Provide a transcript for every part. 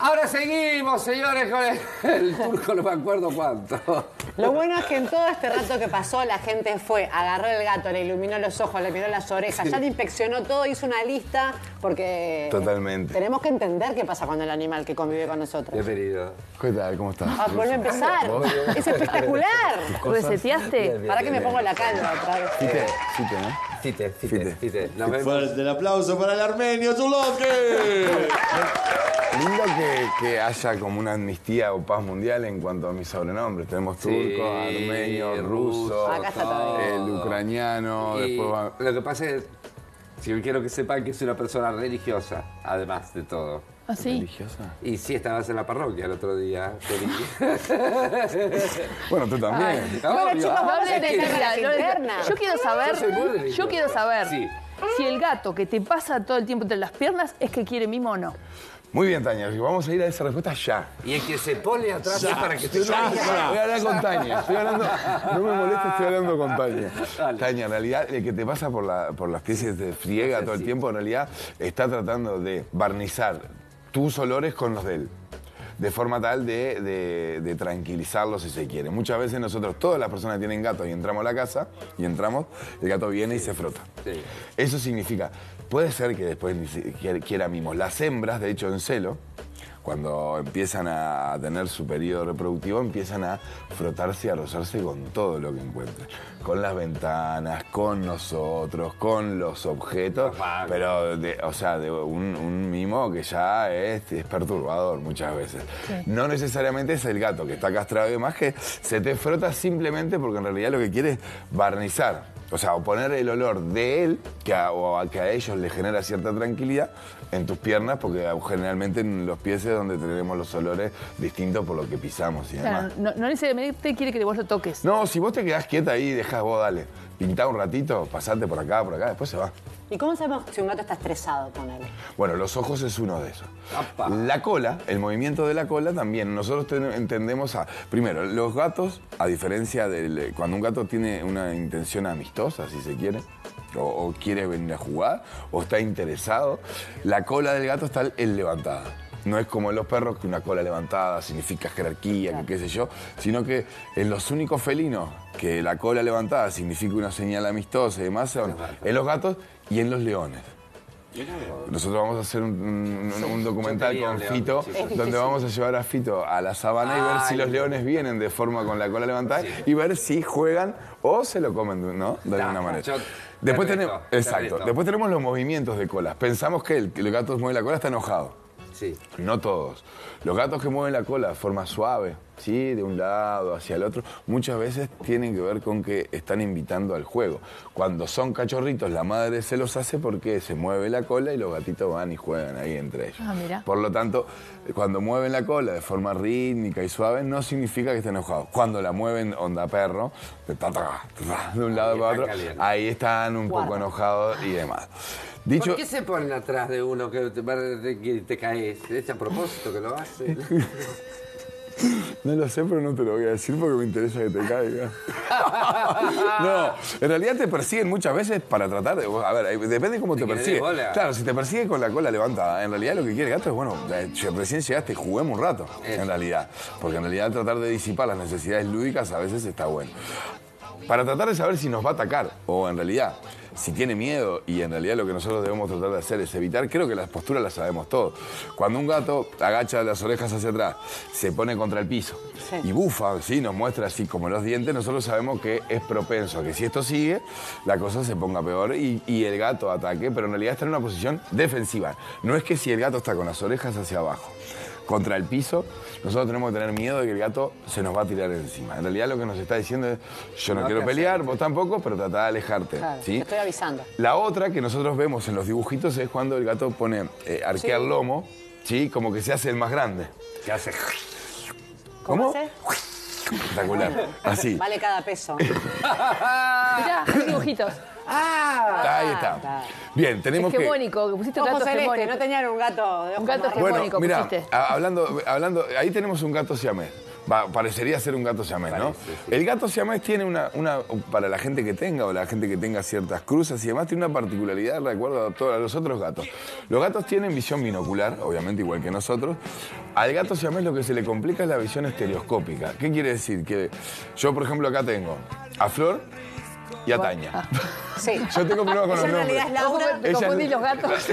Ahora seguimos, señores, con el turco, no me acuerdo cuánto. Lo bueno es que en todo este rato que pasó, la gente fue, agarró el gato, le iluminó los ojos, le miró las orejas, ya le inspeccionó todo, hizo una lista, porque... Totalmente. Tenemos que entender qué pasa con el animal que convive con nosotros. Bienvenido. ¿Qué tal? ¿Cómo estás? Ah, vuelve a empezar. Es espectacular. ¿Reseteaste? Para que me pongo la calva otra vez. Fite. Nos vemos. Fuerte el aplauso para el armenio Zuloque. Lindo que haya como una amnistía o paz mundial en cuanto a mis sobrenombres. Tenemos turco, armenio, ruso, Acá está todo. el ucraniano, Y después va... lo que pasa es, si quiero que sepan que soy una persona religiosa, además de todo. ¿Ah, sí? ¿Religiosa? Y sí, estabas en la parroquia el otro día, te vi. Bueno, tú también. Bueno, Obvio. chicos, vamos a Es que, tener mira, las internas. yo quiero saber, Yo soy muy religioso. yo quiero saber Sí. si el gato que te pasa todo el tiempo entre las piernas es que quiere mimo o no. Muy bien, Tania, vamos a ir a esa respuesta ya. Y el que se pone atrás es para que te Voy a hablar con Tania. Estoy hablando, no me molesta, estoy hablando con Tania. Dale. Tania, en realidad, el que te pasa por las pies y te friega todo el tiempo, en realidad está tratando de barnizar tus olores con los de él. De forma tal de tranquilizarlo si se quiere. Muchas veces nosotros, todas las personas que tienen gatos y entramos a la casa, el gato viene y se frota. Sí. Eso significa, puede ser que después ni siquiera quiera mimos. Las hembras, de hecho, en celo, cuando empiezan a tener su periodo reproductivo, empiezan a frotarse y a rozarse con todo lo que encuentren. Con las ventanas, con nosotros, con los objetos, pero de un mimo que ya es perturbador muchas veces. Sí. No necesariamente es el gato que está castrado y demás, que se te frota simplemente porque en realidad lo que quiere es barnizar. O sea, o poner el olor de él, que a ellos les genera cierta tranquilidad, en tus piernas, porque generalmente en los pies es donde tenemos los olores distintos por lo que pisamos y demás. Claro, no necesariamente quiere que vos lo toques. No, si vos te quedás quieta ahí y dejás vos, dale, pintá un ratito, pasate por acá, después se va. ¿Y cómo sabemos si un gato está estresado con él? Bueno, los ojos es uno de esos. Apa. La cola, el movimiento de la cola también. Nosotros entendemos primero, los gatos, a diferencia de cuando un gato tiene una intención amistosa, si se quiere, o quiere venir a jugar, o está interesado, la cola del gato está levantada. No es como en los perros que una cola levantada significa jerarquía, que qué sé yo, sino que en los únicos felinos que la cola levantada significa una señal amistosa y demás son en los gatos y en los leones. Nosotros vamos a hacer un documental con Fito, donde vamos a llevar a Fito a la sabana y ver si los leones vienen de forma con la cola levantada y ver si juegan o se lo comen, ¿no? De alguna manera. Después Después tenemos los movimientos de colas. Pensamos que el gato mueve la cola está enojado. Sí. No todos. Los gatos que mueven la cola de forma suave, ¿sí? De un lado hacia el otro, muchas veces tienen que ver con que están invitando al juego. Cuando son cachorritos, la madre se los hace porque se mueve la cola y los gatitos van y juegan ahí entre ellos. Ah, mira. Por lo tanto, cuando mueven la cola de forma rítmica y suave, no significa que estén enojados. Cuando la mueven onda perro, de un lado para otro, ahí están un poco enojados y demás. Dicho, ¿Por qué se ponen atrás de uno que te caes? ¿Es a propósito que lo hace? No lo sé, pero no te lo voy a decir porque me interesa que te caiga. No, en realidad te persiguen muchas veces para tratar de... A ver, depende de cómo te persigue. Claro, si te persigue con la cola levantada, en realidad lo que quiere el gato es, bueno, recién llegaste, juguemos un rato, en realidad. Porque en realidad tratar de disipar las necesidades lúdicas a veces está bueno. Para tratar de saber si nos va a atacar, o en realidad, si tiene miedo, y en realidad lo que nosotros debemos tratar de hacer es evitar, creo que las posturas las sabemos todos. Cuando un gato agacha las orejas hacia atrás, se pone contra el piso y bufa, ¿sí? Nos muestra así como los dientes, nosotros sabemos que es propenso a que si esto sigue, la cosa se ponga peor y el gato ataque, pero en realidad está en una posición defensiva. No es que si el gato está con las orejas hacia abajo, contra el piso, nosotros tenemos que tener miedo de que el gato se nos va a tirar encima. En realidad lo que nos está diciendo es, yo no quiero pelear, vos tampoco, pero tratá de alejarte. Claro, ¿sí? te estoy avisando. La otra que nosotros vemos en los dibujitos es cuando el gato pone, arquea el lomo, ¿sí? Como que se hace el más grande. ¿Qué hace? ¿Cómo hace? Espectacular, así. Vale cada peso. Mirá, hay dibujitos. Ahí está. Bien, tenemos Hegemónico, que pusiste un Ojo gato celeste, hegemónico. no tenían un gato de ojos Un gato marrones. hegemónico. Bueno, mira, pusiste. hablando, ahí tenemos un gato siamés. parecería ser un gato siamés, ¿no? Parece, sí. El gato siamés tiene para la gente que tenga o la gente que tenga ciertas cruzas y demás, tiene una particularidad de acuerdo a todos los otros gatos. Los gatos tienen visión binocular, obviamente igual que nosotros. Al gato siamés lo que se le complica es la visión estereoscópica. ¿Qué quiere decir? Que yo, por ejemplo, acá tengo a Flor y a Tania. Sí. Yo tengo problemas con los en realidad nombres. es Laura. Me confundí los gatos.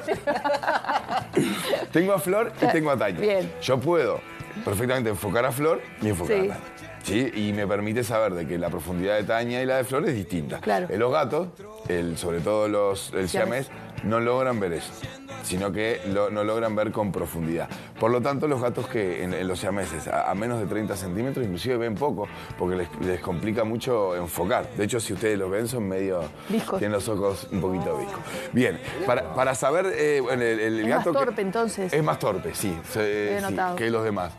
Tengo a Flor y tengo a Tania. Bien. Yo puedo perfectamente enfocar a Flor y enfocar Sí. a Tania. ¿Sí? Y me permite saber de que la profundidad de Tania y la de Flor es distinta. Claro. Los gatos, sobre todo el siamés, no logran ver eso, sino que no logran ver con profundidad. Por lo tanto, los gatos que en los siameses a menos de 30 centímetros inclusive ven poco, porque les complica mucho enfocar. De hecho, si ustedes los ven, son medio... Viscos. Tienen los ojos un poquito viscos. Bien, para saber, bueno, el Es gato... más torpe, entonces. Es más torpe, sí, He notado. que los demás.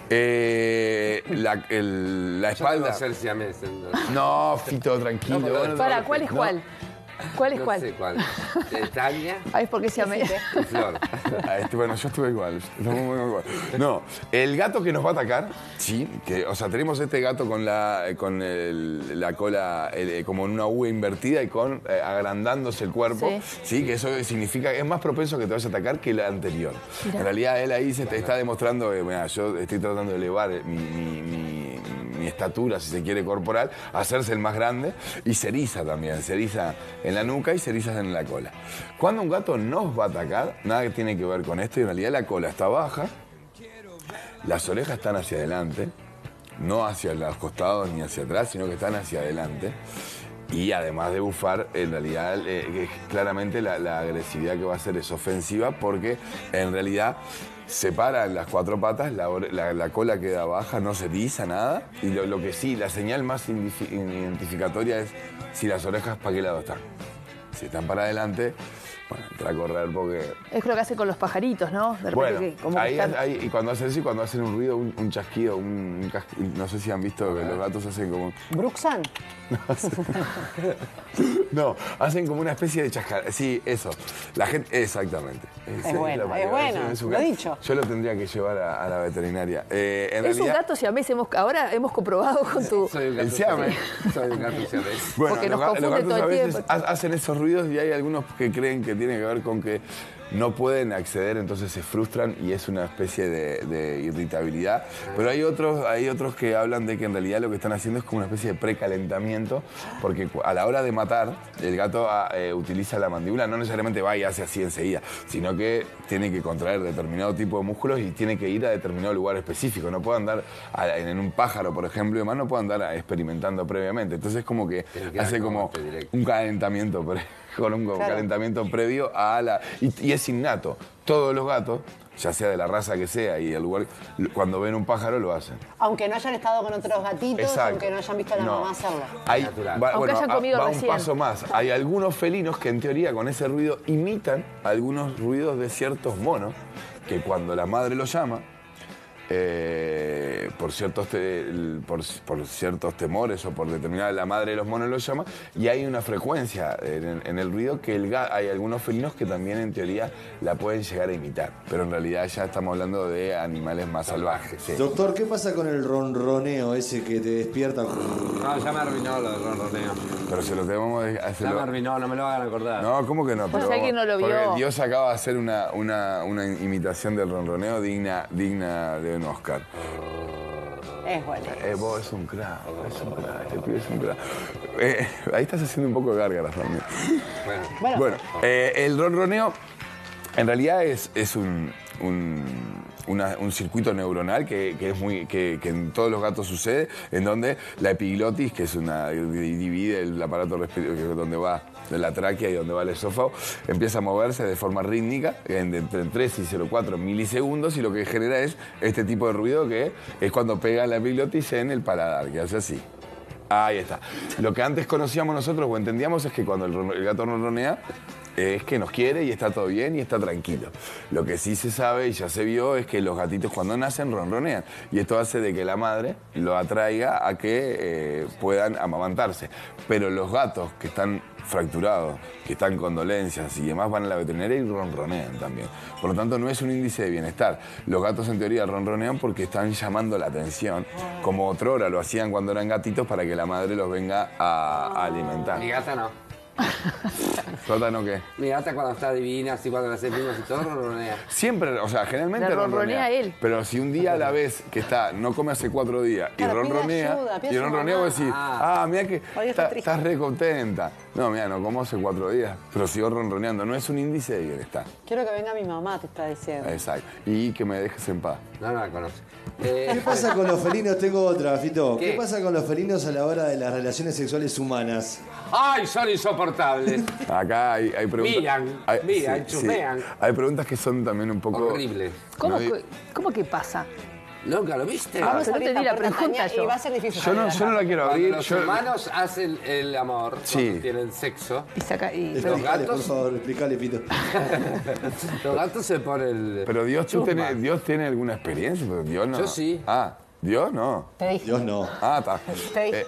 La Yo espalda... tengo ser siamés, entonces. No, Fito, tranquilo. No, bueno, Para, ¿cuál es no. cuál? ¿Cuál es No cuál? sé cuál. Tania Ah, es porque se ame. y Flor. Bueno, yo estuve igual. No, el gato que nos va a atacar, sí, o sea, tenemos este gato con la cola como en una U invertida y con agrandándose el cuerpo, sí, que eso significa que es más propenso que te vaya a atacar que la anterior. Mirá. En realidad él ahí se está demostrando que, mira, yo estoy tratando de elevar mi estatura, si se quiere, corporal, hacerse el más grande y se eriza también, se eriza en la nuca y se eriza en la cola. Cuando un gato nos va a atacar, nada que tiene que ver con esto, y en realidad la cola está baja, las orejas están hacia adelante, no hacia los costados ni hacia atrás, sino que están hacia adelante. Y además de bufar, en realidad, claramente la agresividad que va a hacer es ofensiva porque en realidad separa las cuatro patas, la cola queda baja, no se eriza nada. Y lo que sí, la señal más identificatoria es si las orejas para qué lado están. Si están para adelante, bueno, para correr porque... Es lo que hace con los pajaritos, ¿no? De repente Bueno, que como que ahí, están- y cuando hacen eso y cuando hacen un ruido, un chasquido, no sé si han visto que los gatos hacen como... Bruxan. No, hacen como una especie de chascar. Sí, eso. La gente, exactamente. Es bueno, es bueno, lo he dicho. Yo lo tendría que llevar a la veterinaria. En Es un realidad, gato siamés, ahora hemos comprobado con tu... Soy un gato El siamés. siamés. Soy un gato siamés. Bueno, Porque los, nos confunde los gatos todo a el veces tiempo. hacen esos ruidos y hay algunos que creen que tiene que ver con que no pueden acceder, entonces se frustran y es una especie de irritabilidad. Pero hay otros que hablan de que en realidad lo que están haciendo es como una especie de precalentamiento, porque a la hora de matar, el gato utiliza la mandíbula, no necesariamente va y hace así enseguida, sino que tiene que contraer determinado tipo de músculos y tiene que ir a determinado lugar específico. No puede andar en un pájaro, por ejemplo, y demás, no puede andar experimentando previamente. Entonces como que Tiene que hace dar como golpe directo. un calentamiento con un Claro. calentamiento previo a la... Y es innato. Todos los gatos, ya sea de la raza que sea y el lugar, cuando ven un pájaro lo hacen. Aunque no hayan estado con otros gatitos, Exacto. aunque no hayan visto a la mamá hacerlo. Hay, Natural. Aunque hayan comido va un recién. paso más. Hay algunos felinos que en teoría con ese ruido imitan algunos ruidos de ciertos monos que cuando la madre los llama, por ciertos temores o por determinada la madre de los monos los llama y hay una frecuencia en el ruido que hay algunos felinos que también en teoría la pueden llegar a imitar, pero en realidad ya estamos hablando de animales más salvajes. Sí. Doctor, ¿qué pasa con el ronroneo ese que te despierta? No, ya me arruinó lo del ronroneo. Pero se lo tenemos que Ya hacer. me arruinó, no me lo hagan acordar. No, ¿cómo que no? Pues si alguien no lo vio. Porque Dios acaba de hacer una imitación del ronroneo digna de un Oscar. Es bueno. Vos es un crack, este pibe es un crack. Ahí estás haciendo un poco de gárgaras también. Bueno, Bueno, el ronroneo en realidad es un circuito neuronal que en todos los gatos sucede, en donde la epiglotis, que es divide el aparato respiratorio, donde va de la tráquea y donde va el esófago, empieza a moverse de forma rítmica entre 3 y 0,4 milisegundos y lo que genera es este tipo de ruido que es cuando pega la epiglotis en el paladar, que hace así. Ahí está. Lo que antes conocíamos nosotros o entendíamos es que cuando el gato ronronea es que nos quiere y está todo bien y está tranquilo. Lo que sí se sabe y ya se vio es que los gatitos cuando nacen ronronean y esto hace de que la madre lo atraiga a que puedan amamantarse. Pero los gatos que están fracturados, que están con dolencias y demás, van a la veterinaria y ronronean también. Por lo tanto, no es un índice de bienestar. Los gatos en teoría ronronean porque están llamando la atención, como otrora lo hacían cuando eran gatitos para que la madre los venga a alimentar. Mi gata no. ¿Tu gata no qué? Mi gata cuando está divina, así cuando le hace mimos y todo, ronronea. Siempre, o sea, generalmente Le ronronea él. Pero si un día a la vez que está, no come hace 4 días Claro, y ronronea, pide ayuda, pide vos decís, mira que Hoy está triste. estás re contenta. No, mira, no como hace 4 días, pero sigo ronroneando. No es un índice de bienestar. Quiero que venga mi mamá, te está diciendo. Exacto. Y que me dejes en paz. No la conoce. ¿Qué pasa con los felinos? Tengo otra, Fito. ¿Qué? ¿Qué pasa con los felinos a la hora de las relaciones sexuales humanas? ¡Ay, son insoportables! Acá hay preguntas. Miran, chusmean. Hay preguntas que son también un poco. Horribles. ¿Cómo que pasa? ¿Nunca lo viste? Vamos a abrir te di la pregunta y va a ser difícil. Yo no la quiero abrir. Cuando los humanos hacen el amor, Sí. cuando tienen sexo, Y saca, y, Explicale, gatos? por favor, explicale, Fito. los gatos se ponen el... Pero Dios chusma. Dios tiene alguna experiencia, pero Dios no. Yo sí. Dios no. Te dije. Dios no. Está. Te dije.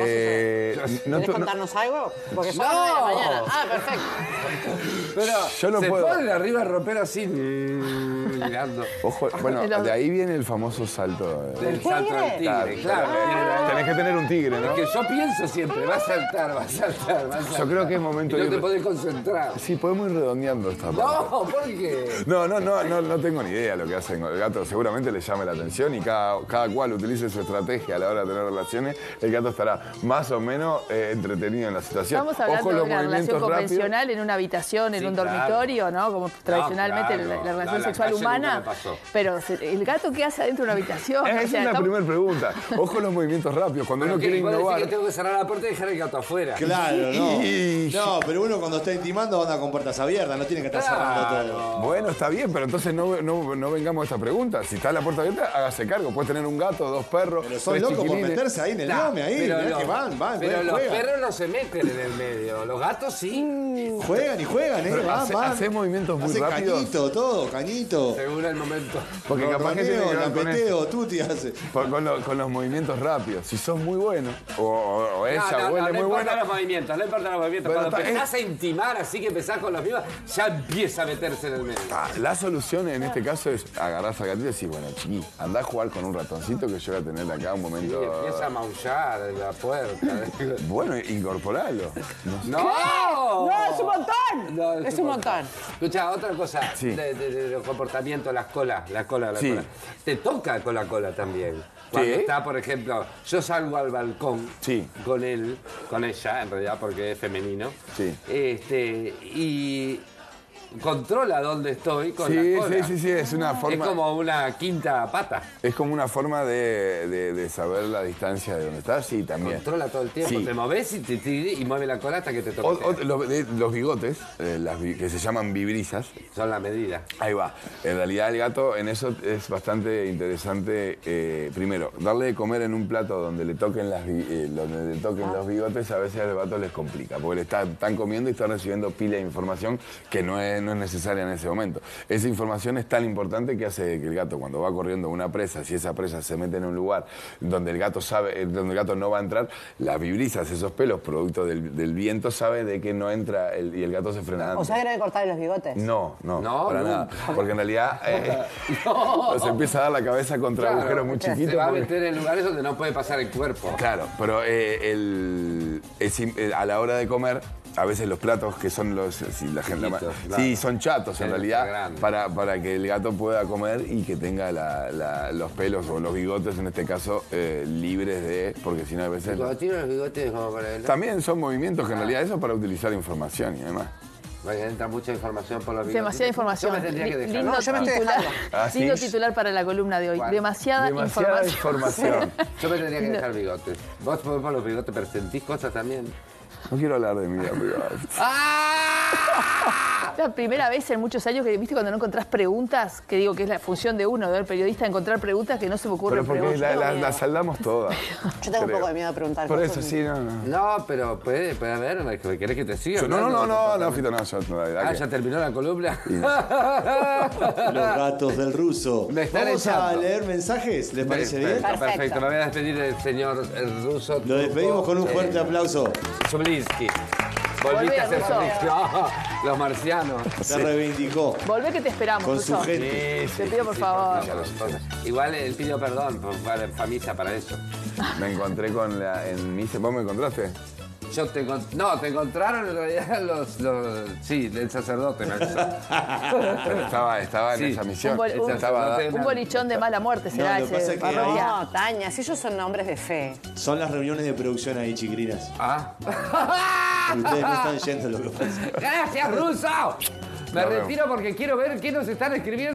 ¿Querés contarnos algo? Porque son las 9 de la mañana. Perfecto. Pero Yo no se puedo. ponen arriba del ropero así, mirando. Ojo, bueno, de ahí viene el famoso salto. Del salto del tigre, claro. Tenés que tener un tigre, ¿no? Que yo pienso siempre, va a saltar, va a saltar, va a saltar. Yo creo que es momento y de no te ir- podés concentrar. Sí, podemos ir redondeando esta parte. No, ¿por qué? No tengo ni idea lo que hacen con el gato. Seguramente le llame la atención y cada cual utilice su estrategia a la hora de tener relaciones. El gato estará más o menos entretenido en la situación. Estamos hablando Ojo de los una relación movimientos rápidos. convencional en una habitación, en Sí, un claro. dormitorio, ¿no? Como tradicionalmente claro. la relación No, la sexual calle humana. nunca me pasó. Pero el gato, ¿qué hace adentro de una habitación? Esa es la estamos- primera pregunta. Ojo los movimientos rápidos. Cuando uno quiere ¿Vos decís innovar. que tengo que cerrar la puerta y dejar el gato afuera? Claro, no. Y- No, pero uno cuando está intimando anda con puertas abiertas, no tiene que estar cerrando todo. Bueno, está bien, pero entonces no vengamos a esta pregunta. Si está la puerta abierta, hágase cargo. Puedes tener un gato, 2 perros. Pero son 3 locos por chiquilines. meterse ahí en el Nah, dome, ahí. pero Mirá los- que van, Pero los juegan. perros no se meten en el medio, los gatos sí. Juegan y juegan, Pero van, van. hace movimientos muy Hace rápidos. cañito, todo, cañito. Según el momento. Porque capaz que tiene que Ronroneo, ver con eso. lapeteo, tuti hace. Con los movimientos rápidos. Si sos muy bueno, o ella No huele muy importa buena. los movimientos, no importa los movimientos. Bueno, Cuando está- empezás a intimar así que empezás con los vivos, ya empieza a meterse en el medio. La solución en este caso es agarrar al gatito y decir, bueno, chiqui, andá a jugar con un ratoncito que yo voy a tener acá un Y momento. empieza a maullar en la puerta. Bueno, incorporalo. No sé. ¡No! ¡No, es un montón! No, Es un montón. Escucha, otra cosa Sí. de los comportamientos, la cola. Sí. Te toca con la cola también. Cuando Sí. está, por ejemplo, yo salgo al balcón Sí. con él, con ella, en realidad, porque es femenino. Sí. Y controla dónde estoy con Sí, la cola. sí, es una Es forma. como una quinta pata. Es como una forma de saber la distancia de donde estás, sí, también. Controla todo el tiempo. Sí. Te moves y mueve la cola hasta que te toque. Los bigotes, que se llaman vibrisas, Son la medida. ahí va. En realidad el gato en eso es bastante interesante. Primero, darle de comer en un plato donde le toquen, los bigotes, a veces al gato les complica, porque están comiendo y están recibiendo pila de información que no es necesaria en ese momento. Esa información es tan importante que hace que el gato, cuando va corriendo una presa, si esa presa se mete en un lugar donde el gato no va a entrar, las vibrisas, esos pelos, producto del viento, sabe de que no entra y el gato se frena antes. O sea, ¿querés cortarle los bigotes? No, No, para nunca. nada. Porque en realidad se empieza a dar la cabeza contra Claro, agujeros muy Se chiquitos. va a porque- meter en lugares donde no puede pasar el cuerpo. Claro, pero a la hora de comer, a veces los platos que son la gente Chiquitos, sí, claro. son chatos en Sí, realidad, grande. para que el gato pueda comer y que tenga los pelos o los bigotes en este caso libres de, porque si no a veces Cuando tiene los bigotes como para él. también son movimientos que en realidad eso es para utilizar información y demás. Entra mucha información por los bigotes. Demasiada información. Yo me tendría que dejar. Lindo, No, yo me estoy titular, Ah, ¿sí? lindo titular para la columna de hoy. ¿Cuál? Demasiada información. información. Yo me tendría que dejar bigotes. Vos por los bigotes, pero sentís cosas también. No quiero hablar de mi vida privada. La primera vez en muchos años que, viste, cuando no encontrás preguntas, que digo que es la función de uno, del periodista, encontrar preguntas que no se me ocurren Pero porque preguntas. la saldamos todas. Yo tengo un creo. poco de miedo de preguntar Por cosas. eso sí, no. No, pero puede haber. ¿Querés que te siga? No, Fito, no, yo la verdad Ah, que- ya terminó la columna. Los gatos del ruso. Me están Vamos a echando. leer mensajes, ¿les parece bien? Perfecto, Perfecto. perfecto. Me voy a despedir del señor el ruso. Lo despedimos con un fuerte aplauso. Zublinsky. Volviste a ser Russo. feliz. No, los marcianos. Se reivindicó. Volvé que te esperamos, Con Russo. su gente. Te pido por favor. Igual él pidió perdón, fue a misa para eso. Me encontré con en misa. ¿Vos me encontraste? No, te encontraron en realidad sí, el sacerdote. Pero estaba en Sí. esa misión. Estaba- Un bolichón de mala muerte será No, lo que pasa ese es que parroquia. No, Tania, si ellos son hombres de fe. Son las reuniones de producción ahí, chiquilinas. Ah. Ustedes no están yendo lo que pasa. ¡Gracias, Russo! Me Nos vemos. retiro porque quiero ver qué nos están escribiendo.